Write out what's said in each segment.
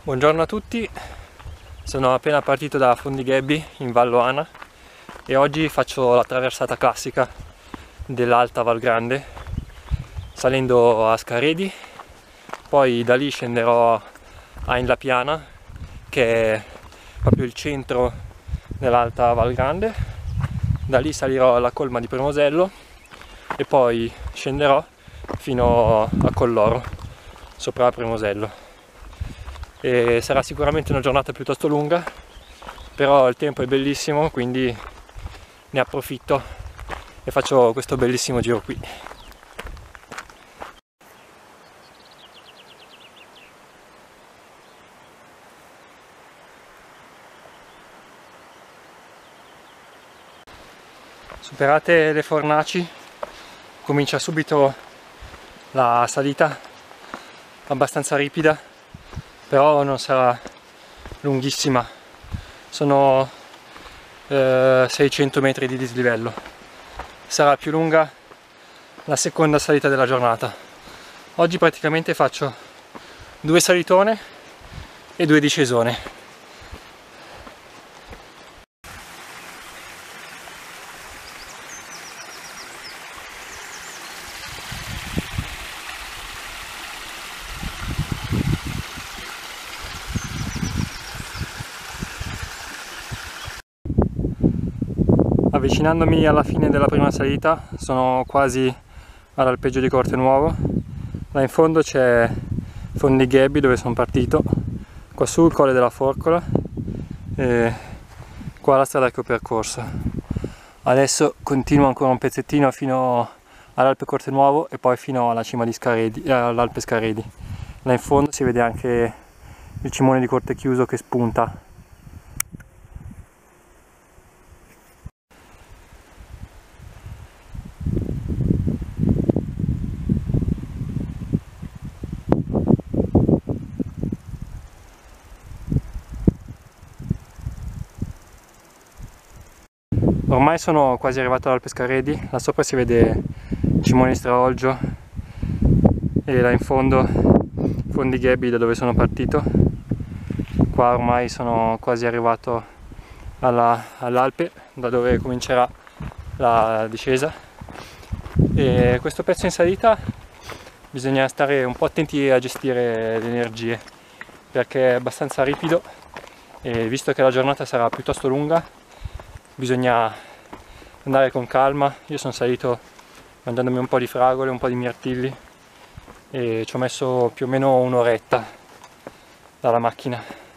Buongiorno a tutti, sono appena partito da Fondighebbi in Val Loana e oggi faccio la traversata classica dell'Alta Val Grande salendo a Scaredi, poi da lì scenderò a In La Piana, che è proprio il centro dell'Alta Val Grande. Da lì salirò alla colma di Premosello e poi scenderò fino a Colloro sopra Premosello. E sarà sicuramente una giornata piuttosto lunga, però il tempo è bellissimo, quindi ne approfitto e faccio questo bellissimo giro qui. Superate le fornaci comincia subito la salita abbastanza ripida, però non sarà lunghissima, sono 600 metri di dislivello. Sarà più lunga la seconda salita della giornata. Oggi praticamente faccio 2 salitone e 2 discesone. Avvicinandomi alla fine della prima salita, sono quasi all'alpeggio di Cortenuovo. Là in fondo c'è Fondighebbi, dove sono partito, qua su il Colle della Forcola e qua la strada che ho percorso. Adesso continuo ancora un pezzettino fino all'Alpe Cortenuovo e poi fino alla cima di Scaredi, all'Alpe Scaredi. Là in fondo si vede anche il cimone di Cortechiuso che spunta. Ormai sono quasi arrivato all'Alpe Scaredi, là sopra si vede il cimone di Straolgio e là in fondo Fondighebbi, da dove sono partito. Qua ormai sono quasi arrivato all'Alpe, da dove comincerà la discesa, e questo pezzo in salita bisogna stare un po' attenti a gestire le energie perché è abbastanza ripido e visto che la giornata sarà piuttosto lunga bisogna andare con calma. Io sono salito mangiandomi un po' di fragole, un po' di mirtilli e ci ho messo più o meno un'oretta dalla macchina.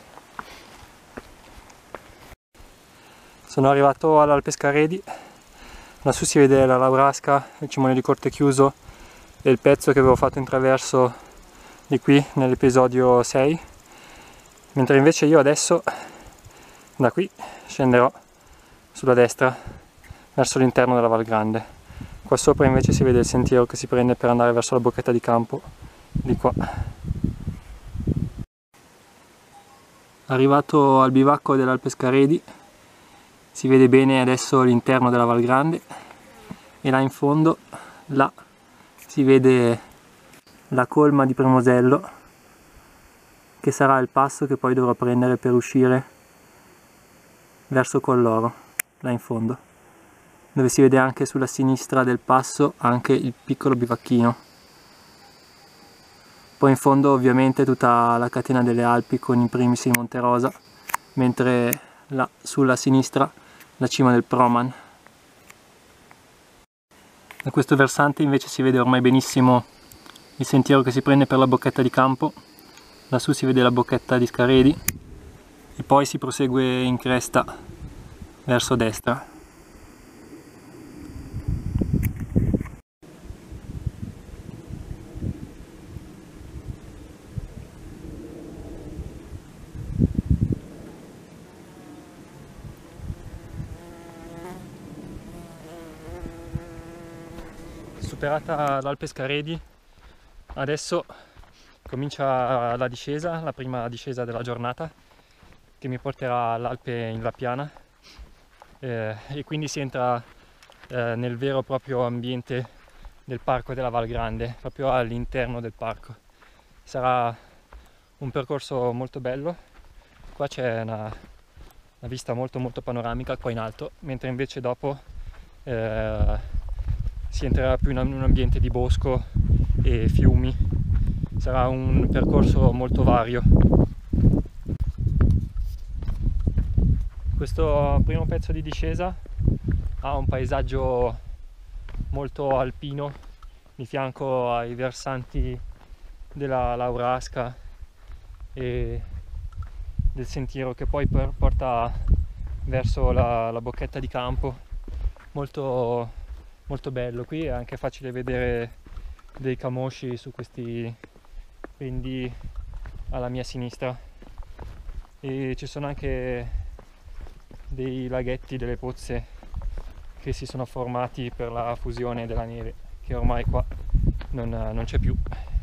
Sono arrivato all'Alpe Scaredi, lassù si vede la Laurasca, il cimone di Cortechiuso e il pezzo che avevo fatto in traverso di qui nell'episodio 6, mentre invece io adesso da qui scenderò sulla destra verso l'interno della Val Grande. Qua sopra invece si vede il sentiero che si prende per andare verso la bocchetta di campo di qua. Arrivato al bivacco dell'Alpe Scaredi si vede bene adesso l'interno della Val Grande e là in fondo, là, si vede la colma di Premosello, che sarà il passo che poi dovrò prendere per uscire verso Colloro, là in fondo, dove si vede anche sulla sinistra del passo anche il piccolo bivacchino. Poi in fondo ovviamente tutta la catena delle Alpi con in primis il Monte Rosa, mentre là sulla sinistra la cima del Proman. Da questo versante invece si vede ormai benissimo il sentiero che si prende per la bocchetta di campo. Lassù si vede la bocchetta di Scaredi e poi si prosegue in cresta verso destra. Superata l'Alpe Scaredi, adesso comincia la discesa, la prima discesa della giornata, che mi porterà all'Alpe In La Piana e quindi si entra nel vero e proprio ambiente del parco della Val Grande, proprio all'interno del parco. Sarà un percorso molto bello. Qua c'è una vista molto panoramica qua in alto, mentre invece dopo si entrerà più in un ambiente di bosco e fiumi. Sarà un percorso molto vario. Questo primo pezzo di discesa ha un paesaggio molto alpino di fianco ai versanti della Laurasca e del sentiero che poi porta verso la bocchetta di campo. Molto bello. Qui è anche facile vedere dei camosci su questi pendii alla mia sinistra, e ci sono anche dei laghetti, delle pozze che si sono formati per la fusione della neve, che ormai qua non c'è più.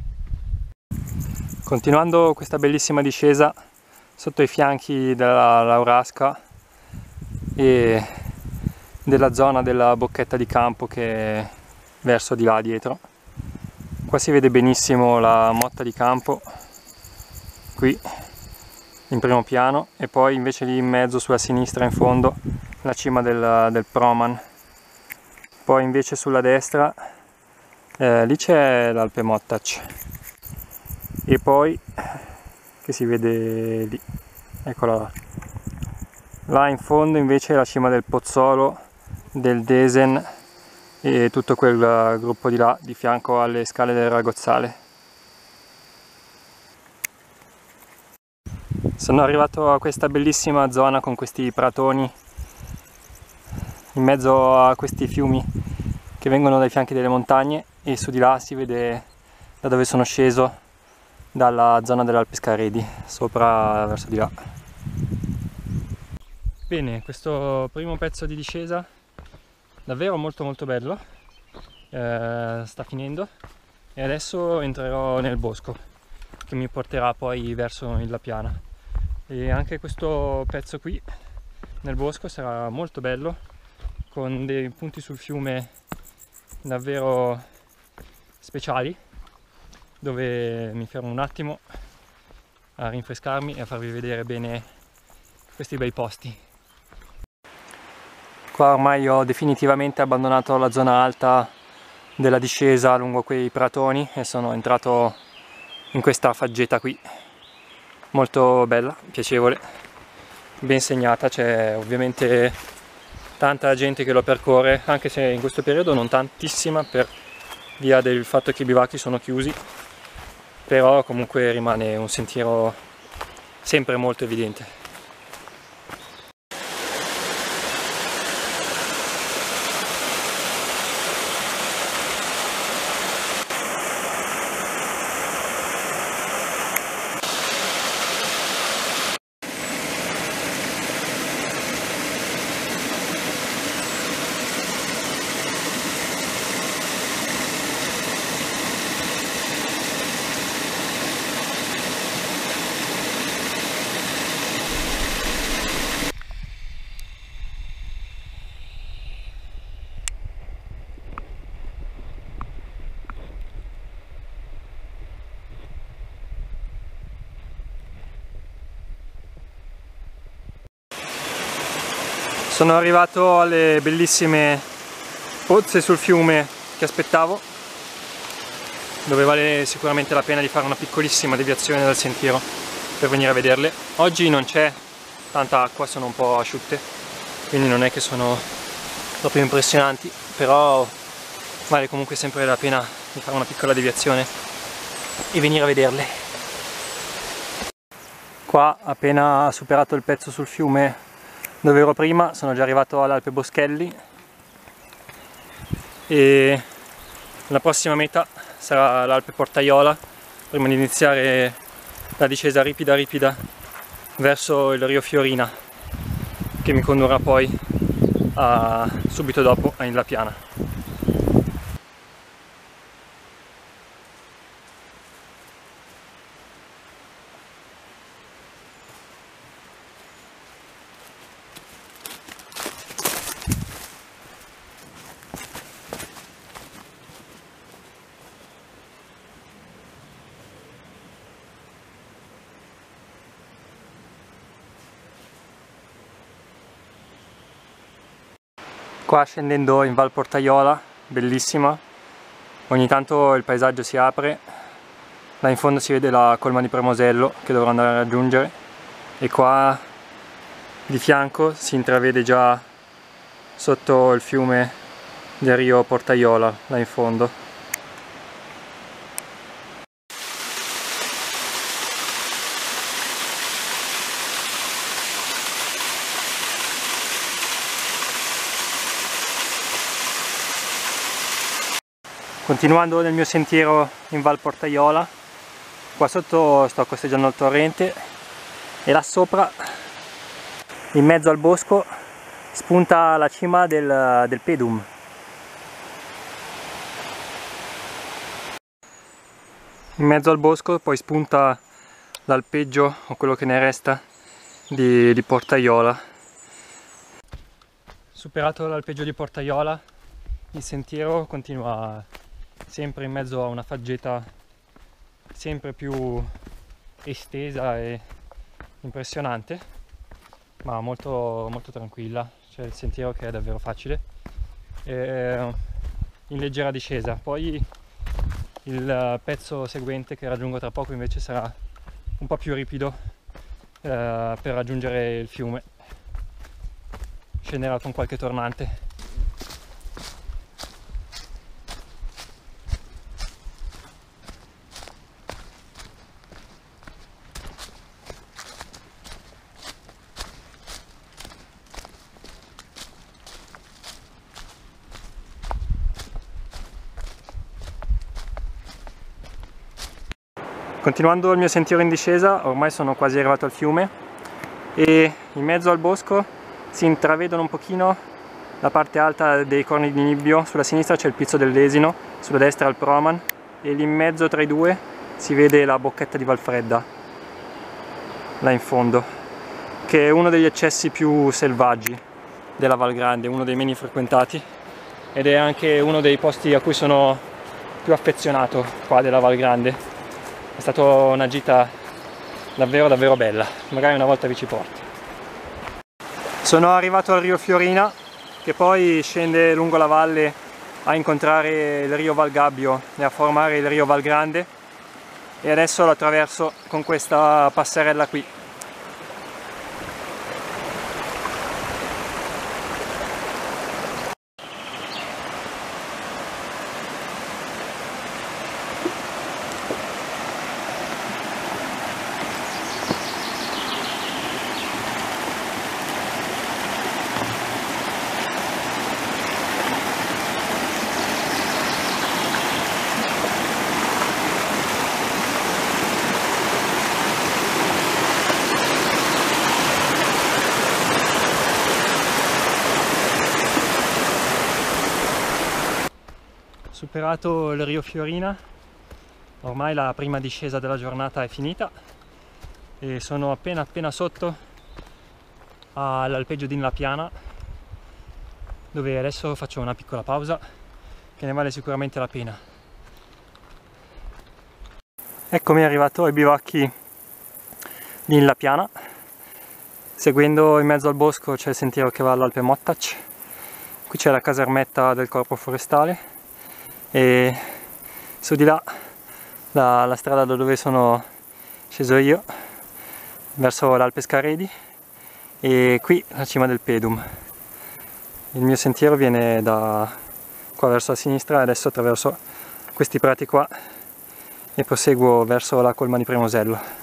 Continuando questa bellissima discesa sotto i fianchi della Laurasca e della zona della bocchetta di campo che è verso di là dietro, qua si vede benissimo la motta di campo qui in primo piano, e poi invece lì in mezzo sulla sinistra in fondo la cima del Proman. Poi invece sulla destra lì c'è l'Alpe Mottac, e poi che si vede lì, eccola là. Là in fondo invece la cima del Pozzolo, del Desen e tutto quel gruppo di là di fianco alle scale del Ragozzale. Sono arrivato a questa bellissima zona con questi pratoni in mezzo a questi fiumi che vengono dai fianchi delle montagne, e su di là si vede da dove sono sceso, dalla zona dell'Alpe Scaredi, sopra verso di là. Bene, questo primo pezzo di discesa davvero molto bello sta finendo, e adesso entrerò nel bosco che mi porterà poi verso la piana. E anche questo pezzo qui nel bosco sarà molto bello, con dei punti sul fiume davvero speciali, dove mi fermo un attimo a rinfrescarmi e a farvi vedere bene questi bei posti. Qua ormai ho definitivamente abbandonato la zona alta della discesa lungo quei pratoni e sono entrato in questa faggeta qui, molto bella, piacevole, ben segnata. C'è ovviamente tanta gente che lo percorre, anche se in questo periodo non tantissima per via del fatto che i bivacchi sono chiusi, però comunque rimane un sentiero sempre molto evidente. Sono arrivato alle bellissime pozze sul fiume che aspettavo, dove vale sicuramente la pena di fare una piccolissima deviazione dal sentiero per venire a vederle. Oggi non c'è tanta acqua, sono un po' asciutte, quindi non è che sono proprio impressionanti, però vale comunque sempre la pena di fare una piccola deviazione e venire a vederle. Qua, appena superato il pezzo sul fiume dove ero prima, sono già arrivato all'Alpe Boschelli, e la prossima meta sarà l'Alpe Portaiola, prima di iniziare la discesa ripida verso il Rio Fiorina, che mi condurrà poi subito dopo in La Piana. Qua scendendo in Val Portaiola, bellissima, ogni tanto il paesaggio si apre, là in fondo si vede la colma di Premosello che dovrò andare a raggiungere e qua di fianco si intravede già sotto il fiume del Rio Portaiola, là in fondo. Continuando nel mio sentiero in Val Portaiola, qua sotto sto costeggiando il torrente e là sopra, in mezzo al bosco, spunta la cima del Pedum. In mezzo al bosco poi spunta l'alpeggio, o quello che ne resta, di Portaiola. Superato l'alpeggio di Portaiola, il sentiero continua sempre in mezzo a una faggeta sempre più estesa e impressionante, ma molto tranquilla. C'è il sentiero che è davvero facile e in leggera discesa. Poi il pezzo seguente che raggiungo tra poco invece sarà un po' più ripido per raggiungere il fiume. Scenderà con qualche tornante. Continuando il mio sentiero in discesa, ormai sono quasi arrivato al fiume e in mezzo al bosco si intravedono un pochino la parte alta dei Corni di Nibbio. Sulla sinistra c'è il Pizzo del Lesino, sulla destra il Proman e lì in mezzo tra i due si vede la bocchetta di Valfredda, là in fondo, che è uno degli accessi più selvaggi della Val Grande, uno dei meno frequentati ed è anche uno dei posti a cui sono più affezionato qua della Val Grande. È stata una gita davvero bella, magari una volta vi ci porto. Sono arrivato al Rio Fiorina, che poi scende lungo la valle a incontrare il Rio Val Gabbio e a formare il Rio Val Grande, e adesso lo attraverso con questa passerella qui. Superato il Rio Fiorina, ormai la prima discesa della giornata è finita e sono appena sotto all'alpeggio di La Piana, dove adesso faccio una piccola pausa che ne vale sicuramente la pena. Eccomi arrivato ai bivacchi di La Piana. Seguendo in mezzo al bosco c'è il sentiero che va all'Alpe Mottac. Qui c'è la casermetta del Corpo Forestale e su di là la strada da dove sono sceso io verso l'Alpe Scaredi e qui la cima del Pedum. Il mio sentiero viene da qua verso la sinistra e adesso attraverso questi prati qua e proseguo verso la colma di Premosello.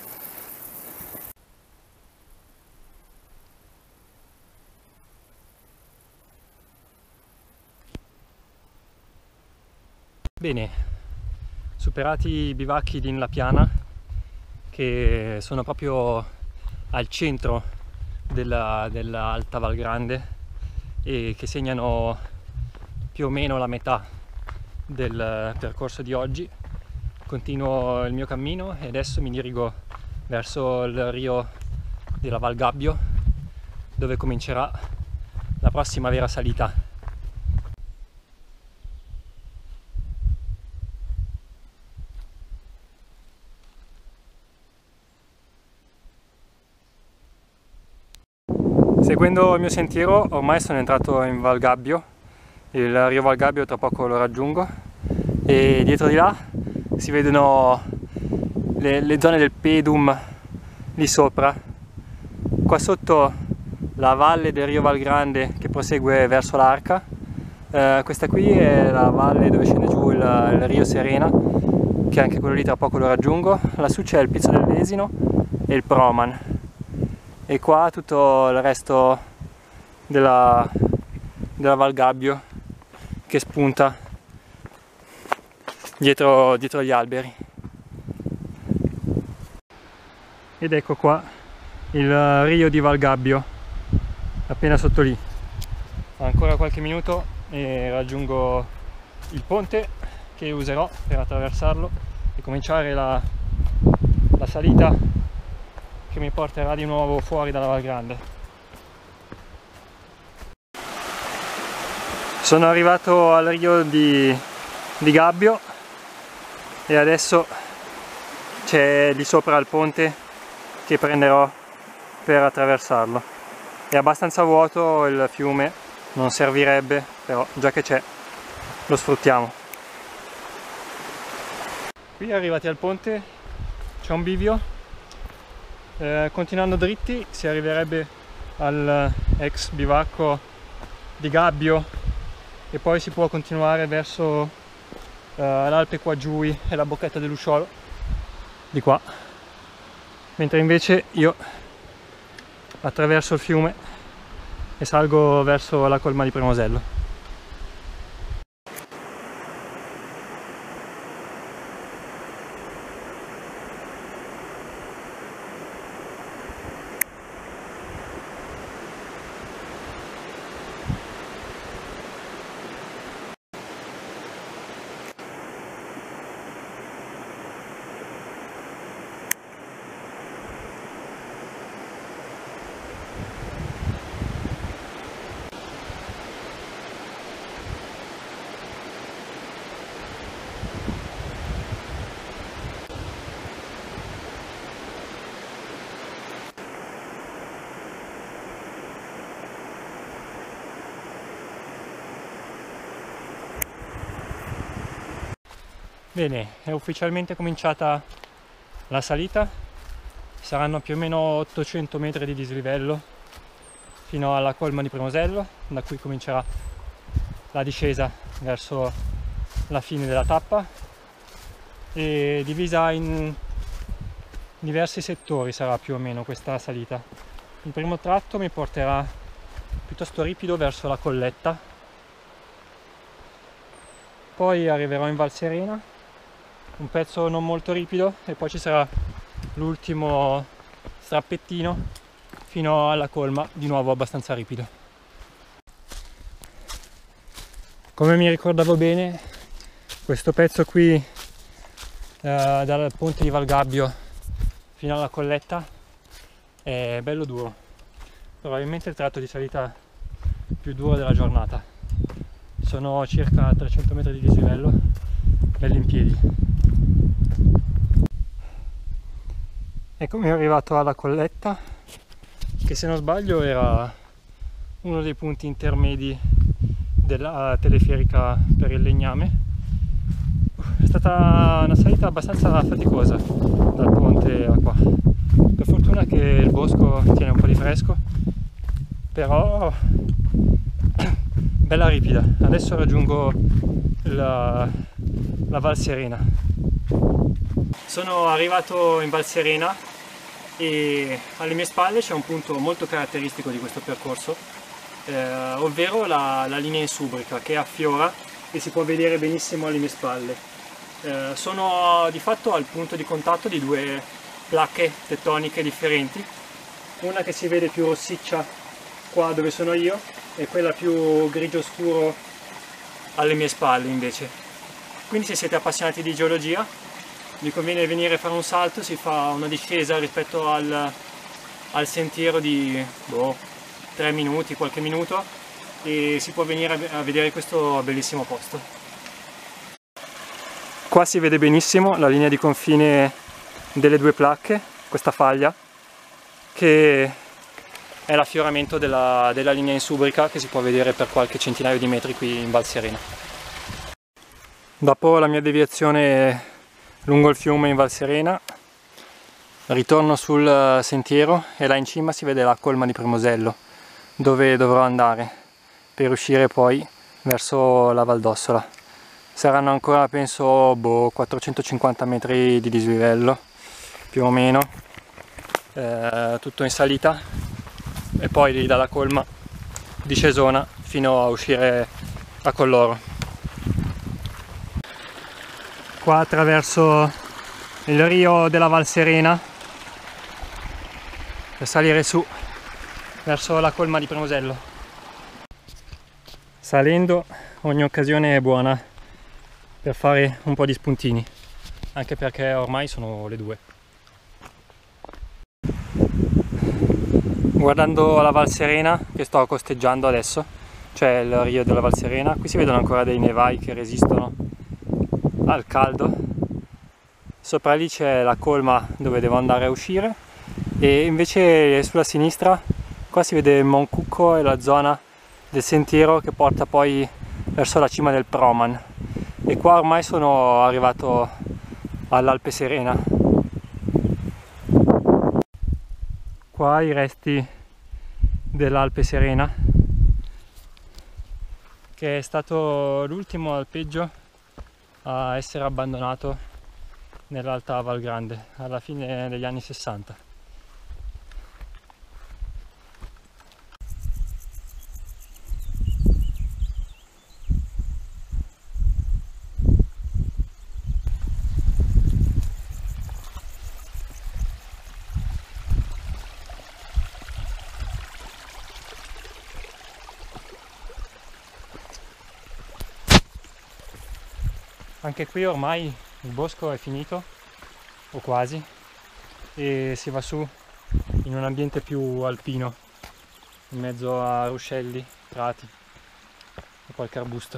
Bene, superati i bivacchi di La Piana, che sono proprio al centro dell'Alta Val Grande e che segnano più o meno la metà del percorso di oggi, continuo il mio cammino e adesso mi dirigo verso il Rio della Val Gabbio, dove comincerà la prossima vera salita. Seguendo il mio sentiero ormai sono entrato in Val Gabbio, il Rio Val Gabbio tra poco lo raggiungo, e dietro di là si vedono le zone del pedum lì sopra. Qua sotto la valle del Rio Val Grande che prosegue verso l'Arca. Questa qui è la valle dove scende giù il Rio Serena, che anche quello lì tra poco lo raggiungo. Lassù c'è il Pizzo del Vesino e il Proman, e qua tutto il resto della Val Gabbio che spunta dietro gli alberi. Ed ecco qua il Rio di Val Gabbio, appena sotto lì. Ancora qualche minuto e raggiungo il ponte che userò per attraversarlo e cominciare la salita che mi porterà di nuovo fuori dalla Val Grande. Sono arrivato al Rio di Gabbio e adesso c'è lì sopra il ponte che prenderò per attraversarlo. È abbastanza vuoto il fiume, non servirebbe, però già che c'è lo sfruttiamo. Qui arrivati al ponte c'è un bivio, continuando dritti si arriverebbe al ex bivacco di Gabbio e poi si può continuare verso l'Alpe Quaggiui e la Bocchetta dell'Usciolo di qua, mentre invece io attraverso il fiume e salgo verso la colma di Premosello. Bene, è ufficialmente cominciata la salita, saranno più o meno 800 metri di dislivello fino alla colma di Premosello, da cui comincerà la discesa verso la fine della tappa, e divisa in diversi settori sarà più o meno questa salita. Il primo tratto mi porterà piuttosto ripido verso la colletta, poi arriverò in Val Serena, un pezzo non molto ripido, e poi ci sarà l'ultimo strappettino fino alla colma, di nuovo abbastanza ripido. Come mi ricordavo bene, questo pezzo qui dal ponte di Val Gabbio fino alla colletta è bello duro, probabilmente il tratto di salita più duro della giornata. Sono circa 300 metri di dislivello, belli in piedi. Eccomi arrivato alla colletta, che se non sbaglio era uno dei punti intermedi della teleferica per il Legname. È stata una salita abbastanza faticosa dal ponte a qua. Per fortuna che il bosco tiene un po' di fresco, però bella ripida. Adesso raggiungo la Val Serena. Sono arrivato in Val Serena e alle mie spalle c'è un punto molto caratteristico di questo percorso, ovvero la linea in subrica che affiora e si può vedere benissimo alle mie spalle. Sono di fatto al punto di contatto di due placche tettoniche differenti, una che si vede più rossiccia qua dove sono io e quella più grigio scuro alle mie spalle invece. Quindi se siete appassionati di geologia vi conviene venire a fare un salto, si fa una discesa rispetto al sentiero di 3 minuti, qualche minuto, e si può venire a vedere questo bellissimo posto. Qua si vede benissimo la linea di confine delle due placche, questa faglia che è l'affioramento della linea insubrica che si può vedere per qualche centinaio di metri qui in Val Serena. Dopo la mia deviazione lungo il fiume in Val Serena, ritorno sul sentiero e là in cima si vede la colma di Premosello, dove dovrò andare per uscire poi verso la Val d'Ossola. Saranno ancora, penso, 450 metri di dislivello, più o meno, tutto in salita, e poi lì dalla colma discesona fino a uscire a Colloro. Qua attraverso il rio della Val Serena per salire su verso la colma di Premosello. Salendo ogni occasione è buona per fare un po' di spuntini, anche perché ormai sono le 2. Guardando la Val Serena che sto costeggiando adesso, cioè il rio della Val Serena, qui si vedono ancora dei nevai che resistono al caldo. Sopra lì c'è la colma dove devo andare a uscire, e invece sulla sinistra qua si vede Moncucco e la zona del sentiero che porta poi verso la cima del Proman, e qua ormai sono arrivato all'Alpe Serena. Qua i resti dell'Alpe Serena, che è stato l'ultimo alpeggio a essere abbandonato nell'Alta Val Grande alla fine degli anni 60. Anche qui ormai il bosco è finito, o quasi, e si va su in un ambiente più alpino, in mezzo a ruscelli, prati e qualche arbusto.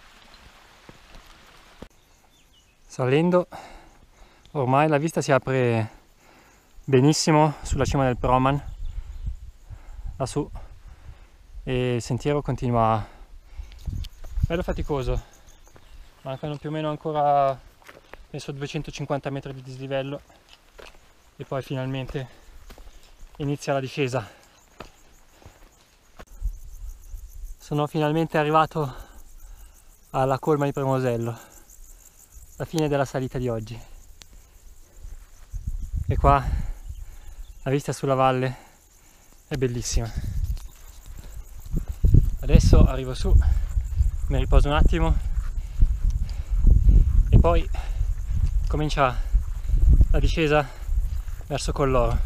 Salendo ormai la vista si apre benissimo sulla cima del Proman, lassù, e il sentiero continua bello faticoso. Mancano più o meno ancora, penso, 250 metri di dislivello e poi finalmente inizia la discesa. Sono finalmente arrivato alla colma di Premosello, la fine della salita di oggi. E qua la vista sulla valle è bellissima. Adesso arrivo su, mi riposo un attimo e poi comincia la discesa verso Colloro.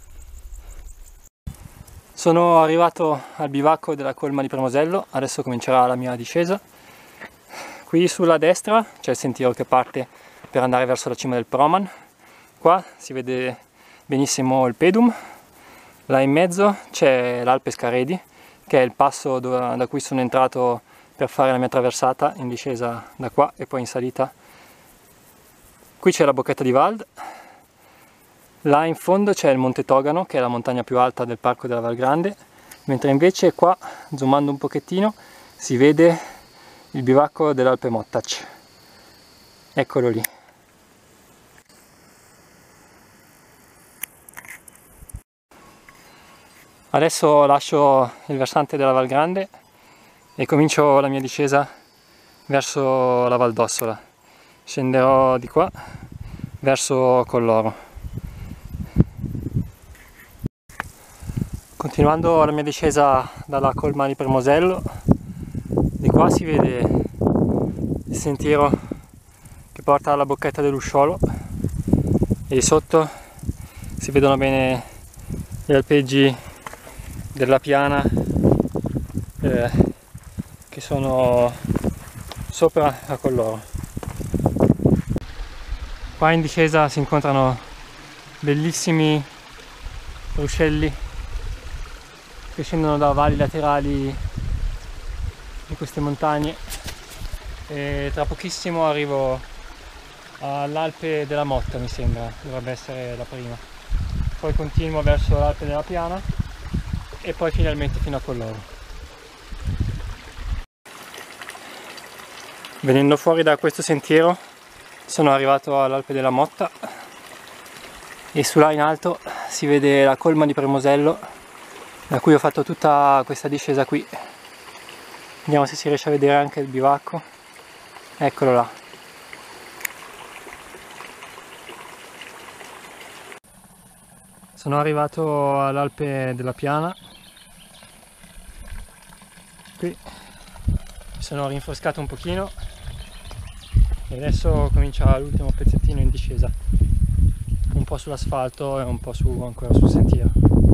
Sono arrivato al bivacco della colma di Premosello, adesso comincerà la mia discesa. Qui sulla destra c'è il sentiero che parte per andare verso la cima del Proman. Qua si vede benissimo il Pedum. Là in mezzo c'è l'Alpe Scaredi, che è il passo da cui sono entrato per fare la mia traversata in discesa da qua e poi in salita. Qui c'è la Bocchetta di Vald, là in fondo c'è il Monte Togano, che è la montagna più alta del parco della Val Grande, mentre invece qua, zoomando un pochettino, si vede il bivacco dell'Alpe Mottac. Eccolo lì. Adesso lascio il versante della Val Grande e comincio la mia discesa verso la Val d'Ossola. Scenderò di qua verso Colloro. Continuando la mia discesa dalla colma di Premosello, di qua si vede il sentiero che porta alla Bocchetta dell'Usciolo e di sotto si vedono bene gli alpeggi della Piana che sono sopra a Colloro. Qua in discesa si incontrano bellissimi ruscelli che scendono da valli laterali di queste montagne, e tra pochissimo arrivo all'Alpe della Motta, mi sembra, dovrebbe essere la prima. Poi continuo verso l'Alpe della Piana e poi finalmente fino a Polloro. Venendo fuori da questo sentiero sono arrivato all'Alpe della Motta e su là in alto si vede la colma di Premosello, da cui ho fatto tutta questa discesa qui. Vediamo se si riesce a vedere anche il bivacco. Eccolo là. Sono arrivato all'Alpe della Piana. Qui mi sono rinfrescato un pochino e adesso comincia l'ultimo pezzettino in discesa, un po' sull'asfalto e un po' ancora sul sentiero.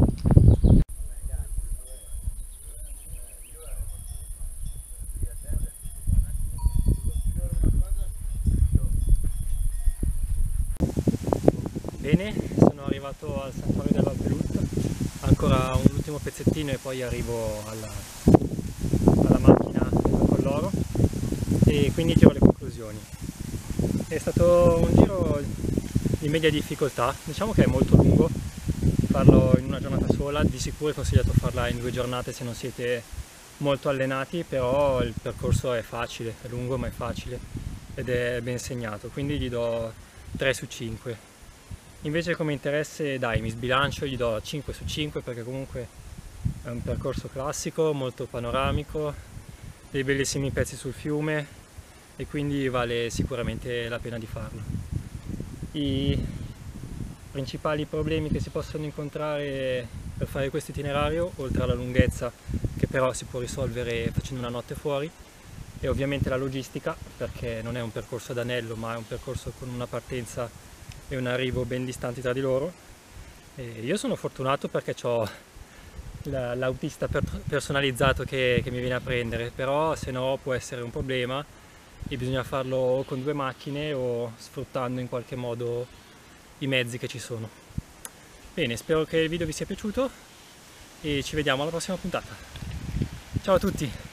Bene, sono arrivato al santuario dell'Alpe Lut, ancora un ultimo pezzettino e poi arrivo alla macchina a Polloro e quindi tiro le conclusioni. È stato un giro di media difficoltà, diciamo che è molto lungo, farlo in una giornata sola, di sicuro è consigliato farla in 2 giornate se non siete molto allenati, però il percorso è facile, è lungo ma è facile ed è ben segnato, quindi gli do 3 su 5. Invece come interesse dai, mi sbilancio, gli do 5 su 5 perché comunque è un percorso classico, molto panoramico, dei bellissimi pezzi sul fiume e quindi vale sicuramente la pena di farlo. I principali problemi che si possono incontrare per fare questo itinerario, oltre alla lunghezza che però si può risolvere facendo una notte fuori, è ovviamente la logistica, perché non è un percorso ad anello ma è un percorso con una partenza e un arrivo ben distanti tra di loro. E io sono fortunato perché ho l'autista personalizzato che mi viene a prendere, però se no può essere un problema e bisogna farlo o con 2 macchine o sfruttando in qualche modo i mezzi che ci sono. Bene, spero che il video vi sia piaciuto e ci vediamo alla prossima puntata. Ciao a tutti!